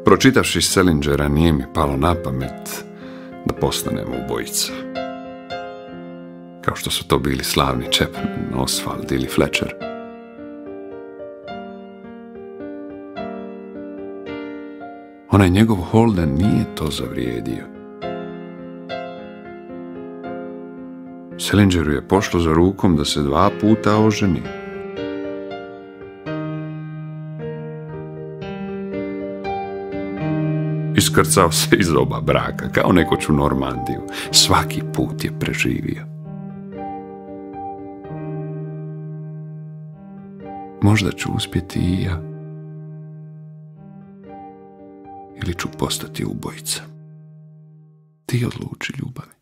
pročitavši Salingera, nije mi palo na pamet da postanemo ubojica. Kao što su to bili slavni Chapman, Oswald ili Fletcher. Onaj njegov Holden nije to zavrijedio. Salingeru je pošlo za rukom da se 2 puta oženi. Iskrcao se iz oba braka, kao nekoć u Normandiju. Svaki put je preživio. Možda ću uspjeti i ja. Ili ću postati ubojica. Ti odluči, ljubavi.